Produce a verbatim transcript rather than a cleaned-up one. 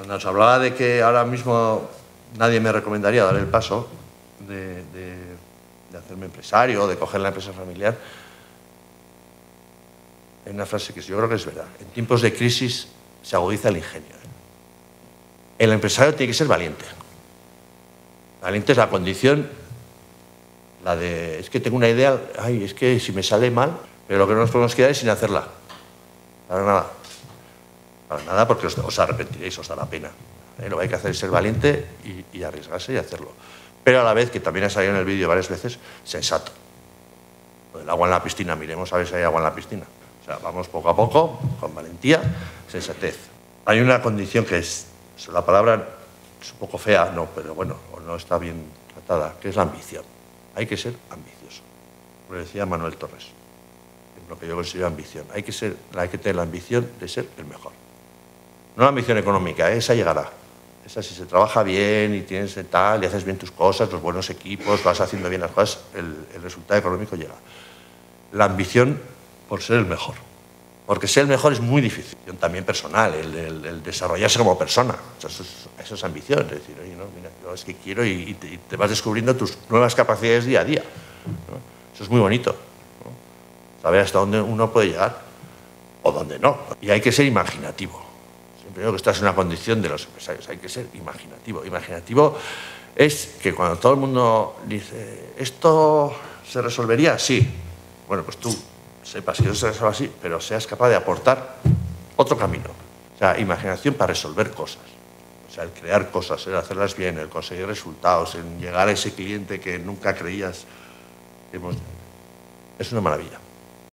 Cuando os hablaba de que ahora mismo nadie me recomendaría dar el paso de, de, de hacerme empresario o de coger la empresa familiar, hay una frase que yo creo que es verdad. En tiempos de crisis se agudiza el ingenio. El empresario tiene que ser valiente. Valiente es la condición, la de, es que tengo una idea, ay, es que si me sale mal, pero lo que no nos podemos quedar es sin hacerla. Para nada. Para nada, porque os, os arrepentiréis, os dará pena. ¿Eh? Lo que hay que hacer es ser valiente y, y arriesgarse y hacerlo. Pero a la vez, que también ha salido en el vídeo varias veces, sensato. El agua en la piscina, miremos a ver si hay agua en la piscina. O sea, vamos poco a poco, con valentía, sensatez. Hay una condición que es, la palabra es un poco fea, no, pero bueno, o no está bien tratada, que es la ambición. Hay que ser ambicioso. Lo decía Manuel Torres, es lo que yo considero ambición. Hay que, ser, hay que tener la ambición de ser el mejor. No la ambición económica, esa llegará. Esa, si se trabaja bien y tienes tal, y haces bien tus cosas, los buenos equipos, vas haciendo bien las cosas, el, el resultado económico llega. La ambición por ser el mejor. Porque ser el mejor es muy difícil. También personal, el, el, el desarrollarse como persona. Eso es, eso es ambición. Es decir, oye, no, mira, yo es que quiero y, y, te, y te vas descubriendo tus nuevas capacidades día a día, ¿no? Eso es muy bonito, ¿no? Saber hasta dónde uno puede llegar o dónde no. Y hay que ser imaginativo. Siempre digo que estás en una condición de los empresarios. Hay que ser imaginativo. Imaginativo es que cuando todo el mundo dice, ¿esto se resolvería? Sí. Bueno, pues tú sepas que eso se resuelve así, pero seas capaz de aportar otro camino. O sea, imaginación para resolver cosas. O sea, el crear cosas, el hacerlas bien, el conseguir resultados, el llegar a ese cliente que nunca creías. Es una maravilla.